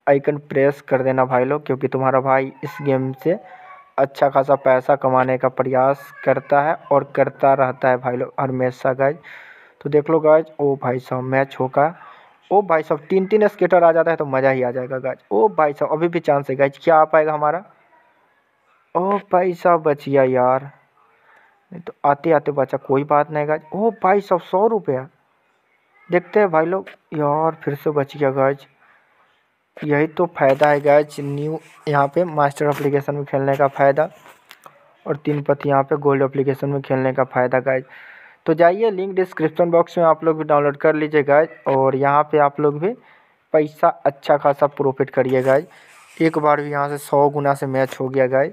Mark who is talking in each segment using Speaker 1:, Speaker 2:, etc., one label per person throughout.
Speaker 1: Icon press कर देना भाई लोग, क्योंकि तुम्हारा भाई इस गेम से अच्छा खासा पैसा कमाने का प्रयास करता है और करता रहता है भाई लोग हमेशा गाइज। तो देख लो गाइज, ओ भाई साहब मैच होगा। ओ भाई साहब 3-3 स्केटर आ जाता है तो मज़ा ही आ जाएगा गाइज। ओ भाई साहब अभी भी चांस है गाइज, क्या आ पाएगा हमारा। ओ भाई साहब बच गया यार, नहीं तो आते आते बचा, कोई बात नहीं गाइज। ओ भाई साहब 100 रुपया, देखते हैं भाई लोग। यार फिर से बच गया गाइज। यही तो फ़ायदा है गाइज न्यू यहाँ पे मास्टर एप्लीकेशन में खेलने का फ़ायदा, और 3 पत्ती यहाँ पे गोल्ड एप्लीकेशन में खेलने का फ़ायदा गाइज। तो जाइए लिंक डिस्क्रिप्शन बॉक्स में आप लोग भी डाउनलोड कर लीजिए गाइज, और यहाँ पे आप लोग भी पैसा अच्छा खासा प्रॉफिट करिए गाइज। एक बार भी यहाँ से 100 गुना से मैच हो गया गाइज।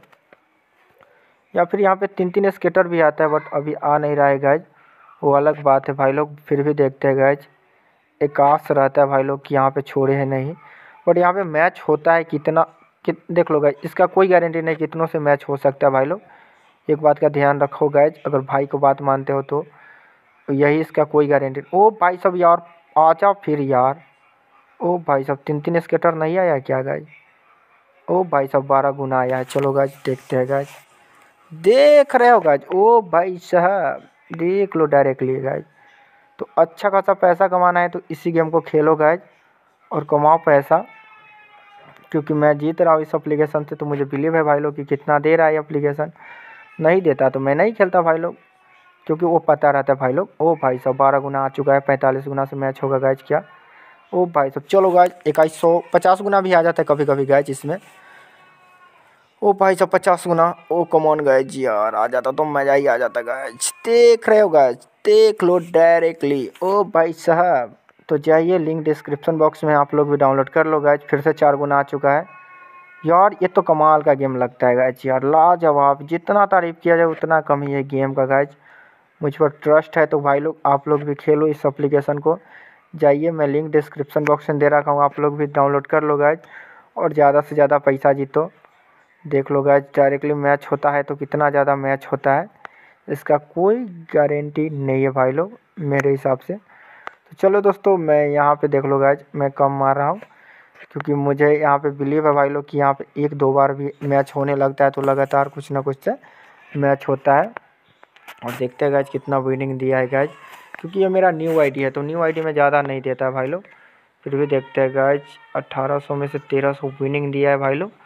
Speaker 1: या फिर यहाँ पे 3-3 स्केटर भी आता है, बट अभी आ नहीं रहा है गाइज, वो अलग बात है भाई लोग। फिर भी देखते हैं गाइज, एक आस रहता है भाई लोग कि यहाँ पे छोड़े हैं नहीं, बट यहाँ पे मैच होता है कितना देख लो गाइज, इसका कोई गारंटी नहीं कितनों से मैच हो सकता है भाई लोग। एक बात का ध्यान रखो गाइज, अगर भाई को बात मानते हो तो यही इसका कोई गारंटी। ओ भाई साहब यार आ जाओ फिर यार। ओ भाई साहब 3-3 स्केटर नहीं आया क्या गाइज। ओ भाई साहब 12 गुना आया है। चलो गाइज देखते हैं गाइज, देख रहे हो गाइज। ओ भाई साहब देख लो डायरेक्टली गाइज। तो अच्छा खासा पैसा कमाना है तो इसी गेम को खेलो गाइज और कमाओ पैसा, क्योंकि मैं जीत रहा हूँ इस एप्लीकेशन से, तो मुझे बिलीव है भाई लोग कि कितना दे रहा है एप्लीकेशन। नहीं देता तो मैं नहीं खेलता भाई लोग, क्योंकि वो पता रहता है भाई लोग। ओ भाई साहब 12 गुना आ चुका है, 45 गुना से मैच होगा गाइज क्या। ओ भाई साहब चलो गाइज 2150 गुना भी आ जाता है कभी कभी गाइज इसमें। ओ भाई साहब 50 गुना, ओ कमॉन गाइज यार आ जाता तो मज़ा ही आ जाता गाइज। देख रहे हो गाइज, देख लो डायरेक्टली। ओ भाई साहब तो जाइए लिंक डिस्क्रिप्शन बॉक्स में आप लोग भी डाउनलोड कर लो गाइज। फिर से 4 गुना आ चुका है यार। ये तो कमाल का गेम लगता है गाइज यार, लाजवाब। जितना तारीफ़ किया जाए उतना कम ही है गेम का गाइज। मुझ पर ट्रस्ट है तो भाई लोग आप लोग भी खेलो इस एप्लीकेशन को। जाइए मैं लिंक डिस्क्रिप्शन बॉक्स में दे रखा हूँ, आप लोग भी डाउनलोड कर लो गाइज और ज़्यादा से ज़्यादा पैसा जीतो। देख लो गाइज डायरेक्टली मैच होता है तो कितना ज़्यादा मैच होता है, इसका कोई गारंटी नहीं है भाई लोग मेरे हिसाब से। तो चलो दोस्तों मैं यहाँ पे देख लो गाइज मैं कम मार रहा हूँ, क्योंकि मुझे यहाँ पे बिलीव है भाई लोग कि यहाँ पे 1-2 बार भी मैच होने लगता है तो लगातार कुछ ना कुछ से मैच होता है। और देखते हैं गाइज कितना विनिंग दिया है गाइज, क्योंकि ये मेरा न्यू आईडी है तो न्यू आईडी में ज़्यादा नहीं देता है भाई लोग। फिर भी देखते हैं गाइज 1800 में से 1300 विनिंग दिया है भाई लोग।